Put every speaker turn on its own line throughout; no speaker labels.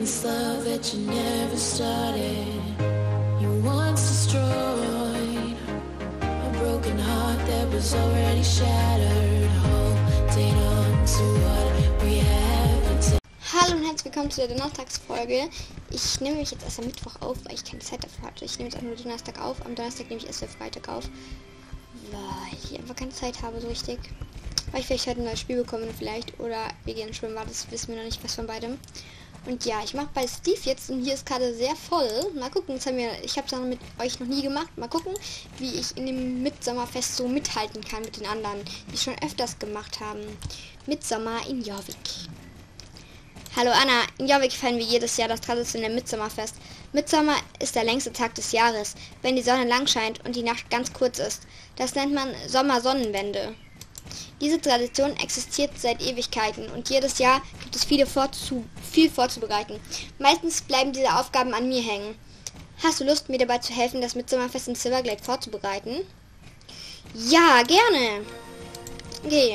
this love that you never started. You once destroyed a broken heart that was already shattered. Holding on to what we have.
Hallo und herzlich willkommen zu der Donnerstagsfolge. Ich nehme mich jetzt erst am Mittwoch auf, weil ich keine Zeit dafür hatte. Ich nehme jetzt auch nur Donnerstag auf. Am Donnerstag nehme ich erst für Freitag auf, weil ich einfach keine Zeit habe so richtig. Weil ich vielleicht heute ein neues Spiel bekomme vielleicht. Oder wir gehen schwimmen, das wissen wir noch nicht, was von beidem. Und ja, ich mache bei Steve jetzt und hier ist gerade sehr voll. Mal gucken, ich habe es mit euch noch nie gemacht. Mal gucken, wie ich in dem Mitsommerfest so mithalten kann mit den anderen, die schon öfters gemacht haben. Mitsommer in Jorvik. Hallo Anna, in Jorvik feiern wir jedes Jahr das traditionelle Mitsommerfest. Mitsommer ist der längste Tag des Jahres, wenn die Sonne lang scheint und die Nacht ganz kurz ist. Das nennt man Sommersonnenwende. Diese Tradition existiert seit Ewigkeiten und jedes Jahr gibt es viel vorzubereiten. Meistens bleiben diese Aufgaben an mir hängen. Hast du Lust, mir dabei zu helfen, das Mitsommerfest in Silverglade vorzubereiten? Ja, gerne. Okay.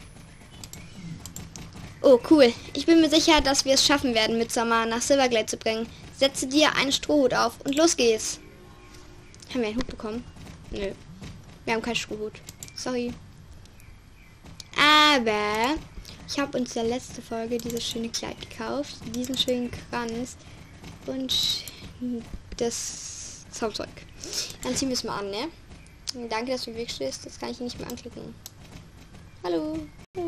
Oh, cool. Ich bin mir sicher, dass wir es schaffen werden, Mitsommer nach Silverglade zu bringen. Setze dir einen Strohhut auf und los geht's. Haben wir einen Hut bekommen? Nö. Wir haben keinen Strohhut. Sorry. Aber ich habe uns in der letzten Folge dieses schöne Kleid gekauft, diesen schönen Kranz und das Zaumzeug. Dann ziehen wir es mal an, ne? Danke, dass du im Weg stehst. Das kann ich nicht mehr anklicken. Hallo.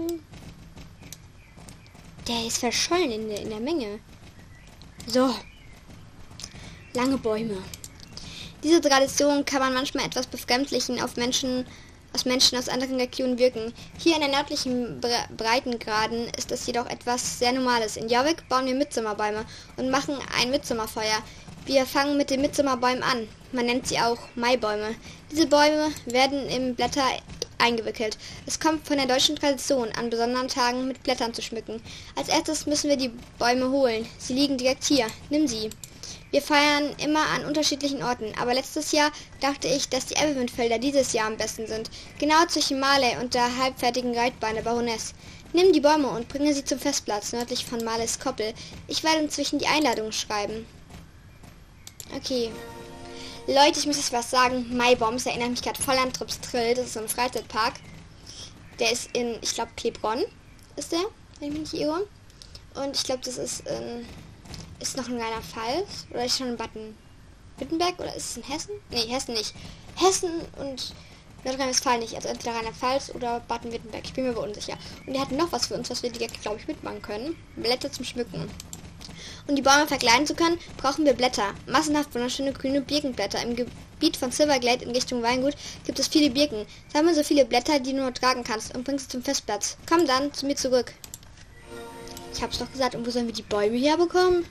Der ist verschollen in der Menge. So. Lange Bäume. Diese Tradition kann man manchmal etwas befremdlichen auf Menschen aus anderen Regionen wirken. Hier in den nördlichen Breitengraden ist es jedoch etwas sehr Normales. In Jorvik bauen wir Mitsommerbäume und machen ein Mitsommerfeuer. Wir fangen mit den Mitsommerbäumen an. Man nennt sie auch Maibäume. Diese Bäume werden in Blätter eingewickelt. Es kommt von der deutschen Tradition, an besonderen Tagen mit Blättern zu schmücken. Als erstes müssen wir die Bäume holen. Sie liegen direkt hier. Nimm sie. Wir feiern immer an unterschiedlichen Orten, aber letztes Jahr dachte ich, dass die Everwindfelder dieses Jahr am besten sind. Genau zwischen Marley und der halbfertigen Reitbahn der Baroness. Nimm die Bäume und bringe sie zum Festplatz, nördlich von Marleys Koppel. Ich werde inzwischen die Einladung schreiben. Okay. Leute, ich muss euch was sagen. Maibombs erinnert mich gerade voll an Trips Trill. Das ist so ein Freizeitpark. Der ist in, ich glaube, Klebronn ist der, wenn ich mich nicht irre. Und ich glaube, das ist ist noch in Rheinland-Pfalz oder ist schon in Baden-Württemberg oder ist es in Hessen? Nee, Hessen nicht. Hessen und Nordrhein-Westfalen nicht. Also entweder Rheinland-Pfalz oder Baden-Württemberg. Ich bin mir aber unsicher. Und die hatten noch was für uns, was wir direkt, glaube ich, mitmachen können. Blätter zum Schmücken. Um die Bäume verkleiden zu können, brauchen wir Blätter. Massenhaft wunderschöne grüne Birkenblätter. Im Gebiet von Silverglade in Richtung Weingut gibt es viele Birken. Sammle so viele Blätter, die du nur tragen kannst und bring sie zum Festplatz. Komm dann zu mir zurück. Ich hab's doch gesagt. Und wo sollen wir die Bäume herbekommen?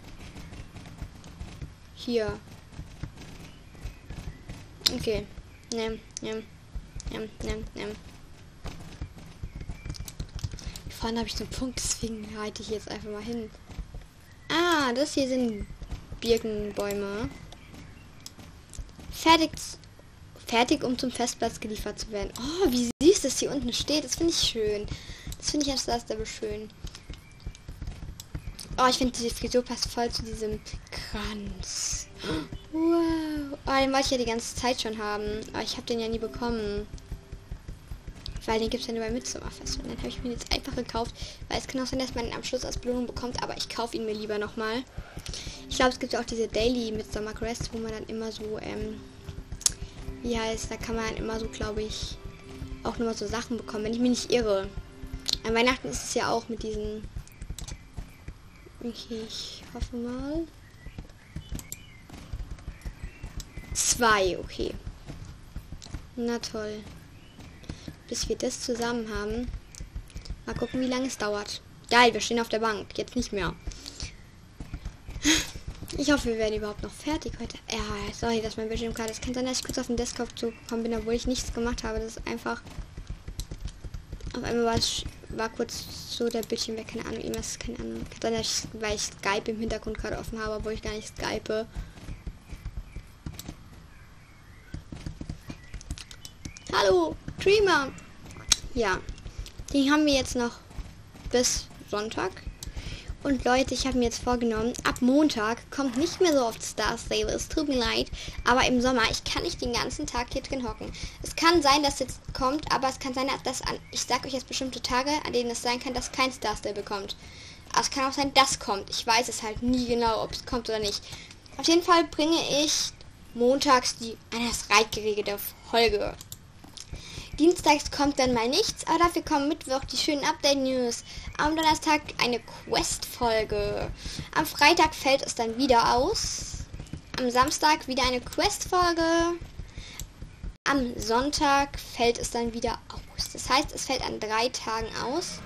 Hier. Okay. Nimm. Vorne habe ich so einen Punkt, deswegen reite ich jetzt einfach mal hin. Ah, das hier sind Birkenbäume. Fertig, um zum Festplatz geliefert zu werden. Oh, wie süß das hier unten steht. Das finde ich schön. Das finde ich erst sehr schön. Oh, ich finde, diese Frisur passt voll zu diesem Kranz. Wow. Oh, den wollte ich ja die ganze Zeit schon haben. Aber ich habe den ja nie bekommen. Weil den gibt es ja nur beim Mitsommerfest. Und dann habe ich mir jetzt einfach gekauft. Weil es kann auch sein, dass man den am Schluss als Belohnung bekommt. Aber ich kaufe ihn mir lieber nochmal. Ich glaube, es gibt ja auch diese Daily Midsummer Crest, wo man dann immer so, wie heißt, da kann man immer so, glaube ich, auch nochmal so Sachen bekommen, wenn ich mich nicht irre. An Weihnachten ist es ja auch mit diesen... Okay, ich hoffe mal. 2, okay. Na toll. Bis wir das zusammen haben. Mal gucken, wie lange es dauert. Geil, wir stehen auf der Bank. Jetzt nicht mehr. Ich hoffe, wir werden überhaupt noch fertig heute. Ja, sorry, dass mein Bildschirm gerade ist. Kann sein, dass ich kurz auf den Desktop zugekommen bin, obwohl ich nichts gemacht habe. Das ist einfach... Auf einmal war kurz so der Bildschirm weg, keine Ahnung, irgendwas, keine Ahnung. Kann sein, weil ich Skype im Hintergrund gerade offen habe, obwohl ich gar nicht skype. Hallo, Dreamer! Ja, den haben wir jetzt noch bis Sonntag. Und Leute, ich habe mir jetzt vorgenommen, ab Montag kommt nicht mehr so oft Star Stable. Es tut mir leid, aber im Sommer, ich kann nicht den ganzen Tag hier drin hocken. Es kann sein, dass jetzt kommt, aber es kann sein, dass ich sag euch jetzt bestimmte Tage, an denen es sein kann, dass kein Star Stable kommt. Aber es kann auch sein, dass kommt. Ich weiß es halt nie genau, ob es kommt oder nicht. Auf jeden Fall bringe ich montags die anders reitgeregelte Folge. Dienstags kommt dann mal nichts, aber dafür kommen Mittwoch die schönen Update-News. Am Donnerstag eine Quest-Folge. Am Freitag fällt es dann wieder aus. Am Samstag wieder eine Quest-Folge. Am Sonntag fällt es dann wieder aus. Das heißt, es fällt an 3 Tagen aus.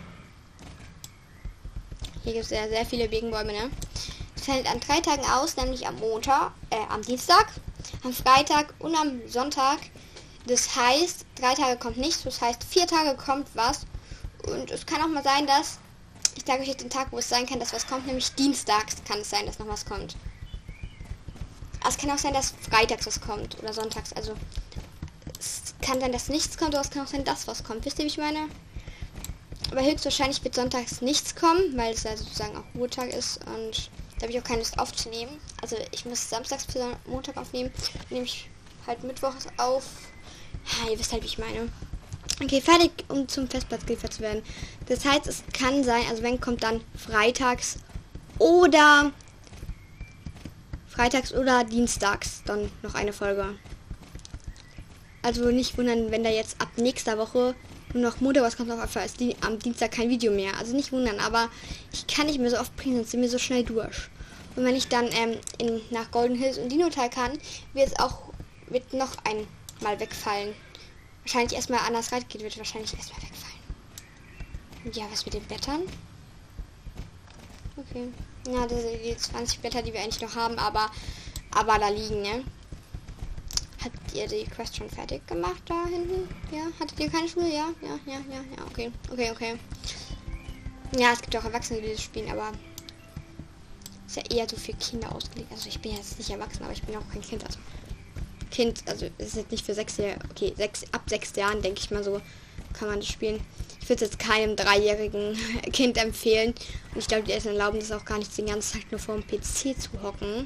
Hier gibt es ja sehr viele Birkenbäume, ne? Es fällt an 3 Tagen aus, nämlich am Dienstag, am Freitag und am Sonntag. Das heißt, 3 Tage kommt nichts, das heißt 4 Tage kommt was. Und es kann auch mal sein, dass, ich sage euch jetzt den Tag, wo es sein kann, dass was kommt, nämlich dienstags kann es sein, dass noch was kommt. Aber es kann auch sein, dass freitags was kommt oder sonntags. Also es kann sein, dass nichts kommt, oder es kann auch sein, dass was kommt. Wisst ihr, wie ich meine? Aber höchstwahrscheinlich wird sonntags nichts kommen, weil es ja sozusagen auch Ruhetag ist und da habe ich auch keine Lust aufzunehmen. Also ich muss samstags für Montag aufnehmen, nehme ich halt mittwochs auf. Ja, ihr wisst halt, wie ich meine. Okay, fertig, um zum Festplatz geliefert zu werden. Das heißt, es kann sein, also wenn kommt dann freitags oder dienstags dann noch eine Folge. Also nicht wundern, wenn da jetzt ab nächster Woche nur noch Montag was kommt, auf einfach ist am Dienstag kein Video mehr. Also nicht wundern, aber ich kann nicht mehr so oft bringen, sonst sind wir so schnell durch. Und wenn ich dann nach Golden Hills und Dinotal kann, wird noch einmal wegfallen. Wahrscheinlich erstmal anders reit geht, wird wahrscheinlich erstmal wegfallen. Und ja, was mit den Blättern? Okay. Ja, das sind die 20 Blätter, die wir eigentlich noch haben, aber da liegen, ne? Habt ihr die Quest schon fertig gemacht da hinten? Ja? Hattet ihr keine Schule? Ja, okay. Ja, es gibt auch Erwachsene, die das spielen, aber ist ja eher so für Kinder ausgelegt. Also ich bin jetzt nicht erwachsen, aber ich bin auch kein Kind. Also es ist jetzt nicht für 6 Jahre. Okay, ab 6 Jahren, denke ich mal, so kann man das spielen. Ich würde es jetzt keinem 3-jährigen Kind empfehlen. Und ich glaube, die Eltern erlauben das auch gar nicht, den ganzen Tag nur vor dem PC zu hocken.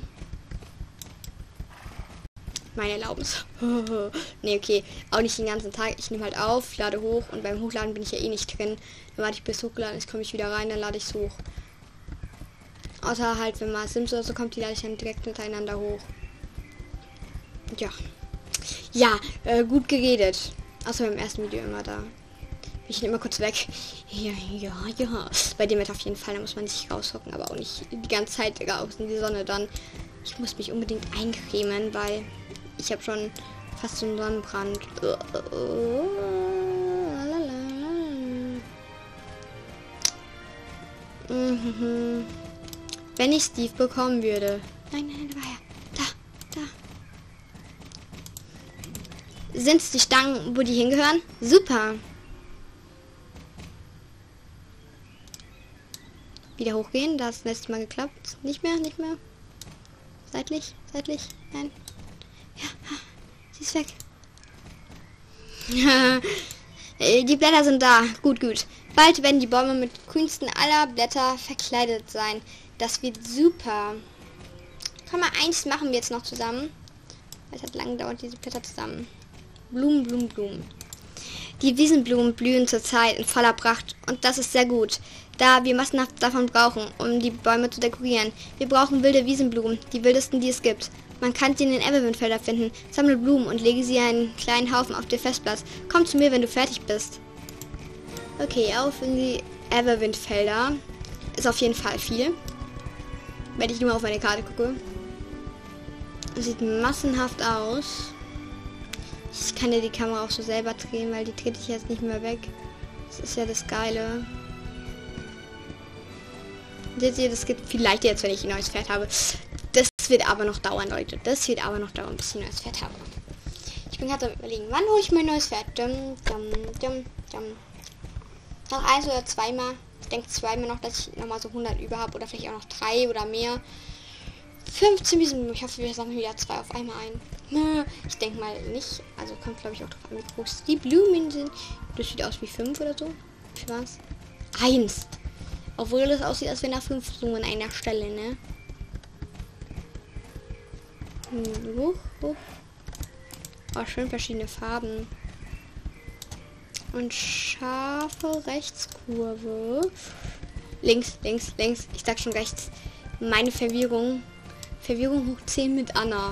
Meine Erlaubnis. Nee, okay. Auch nicht den ganzen Tag. Ich nehme halt auf, lade hoch und beim Hochladen bin ich ja eh nicht drin. Dann warte ich bis hochgeladen ist, komme ich wieder rein, dann lade ich es hoch. Außer halt, wenn mal Sims oder so kommt, die lade ich dann direkt miteinander hoch. Ja. Ja, gut geredet. Außer beim ersten Video immer da. Ich nehme immer kurz weg. Ja. Bei dem wird auf jeden Fall, da muss man sich raushocken, aber auch nicht die ganze Zeit raus in die Sonne dann. Ich muss mich unbedingt eincremen, weil ich habe schon fast so einen Sonnenbrand. Wenn ich Steve bekommen würde. Nein, da war er. Da. Sind es die Stangen, wo die hingehören? Super. Wieder hochgehen. Das letzte Mal geklappt. Nicht mehr. Seitlich. Nein. Ja, sie ist weg. Die Blätter sind da. Gut. Bald werden die Bäume mit grünsten aller Blätter verkleidet sein. Das wird super. Komm mal, eins machen wir jetzt noch zusammen. Es hat lange gedauert, diese Blätter zusammen. Blumen. Die Wiesenblumen blühen zurzeit in voller Pracht und das ist sehr gut, da wir massenhaft davon brauchen, um die Bäume zu dekorieren. Wir brauchen wilde Wiesenblumen, die wildesten, die es gibt. Man kann sie in den Everwindfeldern finden. Sammle Blumen und lege sie einen kleinen Haufen auf den Festplatz. Komm zu mir, wenn du fertig bist. Okay, auf in die Everwindfelder. Ist auf jeden Fall viel. Wenn ich nur auf meine Karte gucke. Sieht massenhaft aus. Ich kann ja die Kamera auch so selber drehen, weil die dreht sich jetzt nicht mehr weg. Das ist ja das Geile. Seht ihr, das gibt vielleicht jetzt, wenn ich ein neues Pferd habe. Das wird aber noch dauern, Leute. Das wird aber noch dauern, bis ich ein neues Pferd habe. Ich bin gerade am Überlegen, wann hole ich mein neues Pferd? Noch 1 oder 2 Mal. Ich denke 2 Mal noch, dass ich nochmal so 100 über habe. Oder vielleicht auch noch 3 oder mehr. 15 Wiesen. Ich hoffe, wir sammeln wieder 2 auf einmal ein. Ich denke mal nicht. Also kommt, glaube ich, auch drauf an, wie groß die Blumen sind. Das sieht aus wie 5 oder so. Wie war's? 1. Obwohl das aussieht, als wenn nach 5 Zoomen an einer Stelle, ne? Oh, schön verschiedene Farben. Und scharfe Rechtskurve. Links, links, links. Ich sag schon rechts. Meine Verwirrung. Verwirrung hoch 10 mit Anna.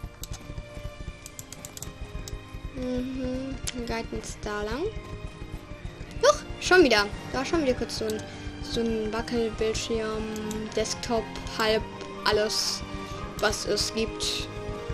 Wir reiten jetzt da lang. Doch, schon wieder. Da war schon wieder kurz so ein Wackelbildschirm, Desktop, halb alles, was es gibt.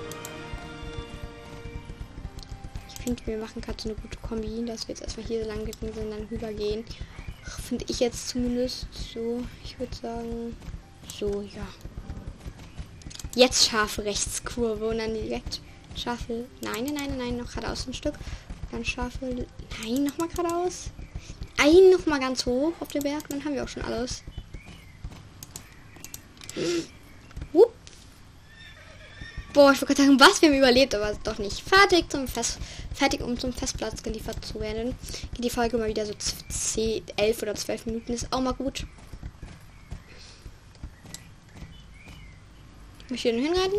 Ich finde, wir machen gerade so eine gute Kombi, dass wir jetzt erstmal hier so lang gegangen sind, dann rübergehen. Finde ich jetzt zumindest so. Ich würde sagen, so, ja. Jetzt scharfe Rechtskurve und dann direkt scharfe. Nein, noch geradeaus ein Stück. Dann scharfe. Nein, nochmal geradeaus. Nochmal ganz hoch auf den Berg, dann haben wir auch schon alles. Boah, ich wollte gerade sagen, was wir haben überlebt, aber doch nicht. Fertig, um zum Festplatz geliefert zu werden. Geht die Folge mal wieder so 11 oder 12 Minuten, ist auch mal gut. Muss ich hier hinreiten?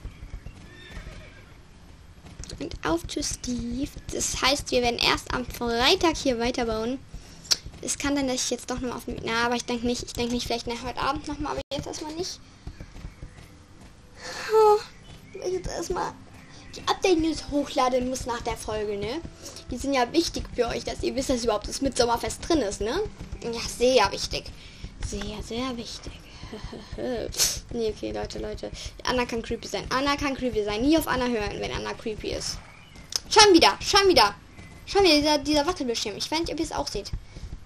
Und auf zu Steve. Das heißt, wir werden erst am Freitag hier weiterbauen. Es kann dann, dass ich jetzt doch noch auf... Na, aber ich denke nicht. Ich denke nicht, vielleicht nach heute Abend nochmal, aber jetzt erstmal nicht. Oh, weil ich jetzt erstmal die Update-News hochladen muss nach der Folge, ne? Die sind ja wichtig für euch, dass ihr wisst, dass überhaupt das Mitsommerfest drin ist, ne? Ja, sehr wichtig. Sehr, sehr wichtig. Nee, okay, Leute. Anna kann creepy sein. Nie auf Anna hören, wenn Anna creepy ist. Schon wieder. Dieser Wackelbildschirm. Ich weiß nicht, ob ihr es auch seht.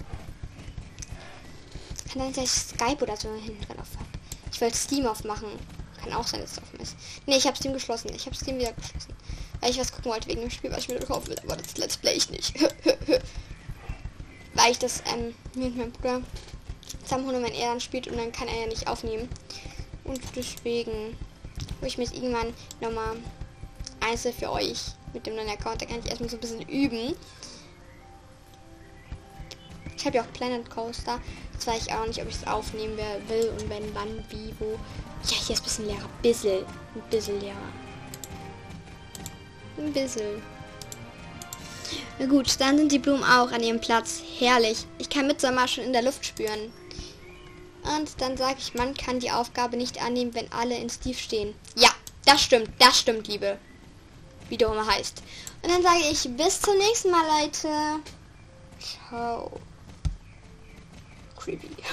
Kann dann gleich Skype oder so hinten dran auf. Ich wollte Steam aufmachen. Kann auch sein, dass es offen ist. Ne, ich habe Steam geschlossen. Ich habe Steam wieder geschlossen. Weil ich was gucken wollte wegen dem Spiel, was ich mir kaufen will. Aber das Let's Play ich nicht. Weil ich das mit meinem Bruder zusammenholen, wenn er dann spielt und dann kann er ja nicht aufnehmen. Und deswegen will ich mir jetzt irgendwann nochmal einzeln für euch mit dem neuen Account. Da kann ich erstmal so ein bisschen üben. Ich habe ja auch Planet Coaster. Jetzt weiß ich auch nicht, ob ich es aufnehmen will und wenn, wann, wie, wo. Ja, hier ist ein bisschen leerer. Ein bisschen leerer. Ein bisschen. Na gut, dann sind die Blumen auch an ihrem Platz. Herrlich. Ich kann Mitsommer schon in der Luft spüren. Und dann sage ich, man kann die Aufgabe nicht annehmen, wenn alle in Steve stehen. Ja, das stimmt, Liebe. Wie der immer heißt. Und dann sage ich, bis zum nächsten Mal, Leute. Ciao. Creepy.